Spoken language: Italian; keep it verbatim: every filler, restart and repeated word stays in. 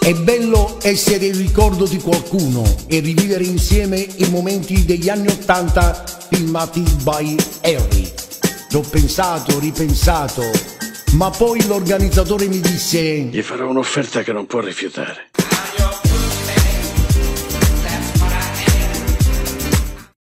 È bello essere il ricordo di qualcuno e rivivere insieme i momenti degli anni Ottanta filmati by Harry. Ci ho pensato, ripensato, ma poi l'organizzatore mi disse: gli farò un'offerta che non può rifiutare.